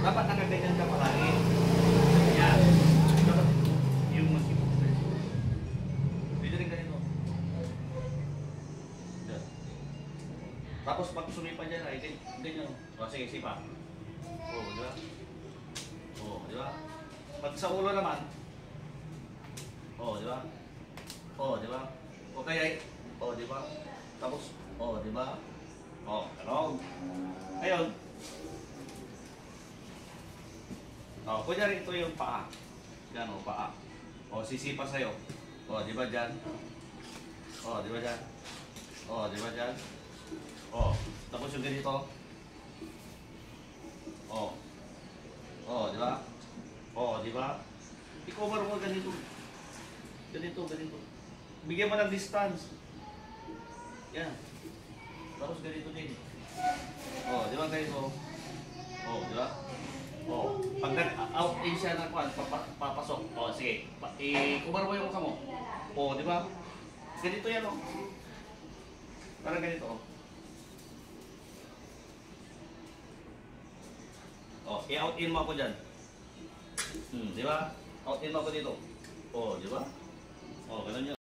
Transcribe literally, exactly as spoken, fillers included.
Dapat nakaganyan ka palagi. Yan. Dapat yung mas dito rin ganito. Yan. Tapos pag sumipa dyan ay ganyan. O sige, sipa. O, di ba? O, di ba? Pag sa ulo naman. O, di ba? O, di ba? O kaya, o, di ba? Tapos, o, di ba? O, ano? Ngayon, o, kunyari ito yung paa. Yan o, paa. O, sisipa sa'yo. O, di ba dyan? O, di ba dyan? O, di ba dyan? O, tapos yung ganito. O, o, di ba? O, di ba? I-cover mo ganito. Ganito, ganito. Bigyan mo ng distance. Yan. Tapos ganito din. O, di ba ganito? O, di ba? O, pag nag-out in siya na kwan, papasok. O, sige. I-cover mo yung mukha mo. O, di ba? Ganito yan, o. Parang ganito, o. O, i-out in mo ako dyan. Hmm, di ba? Out in mo ako dito. O, di ba? O, ganun yun.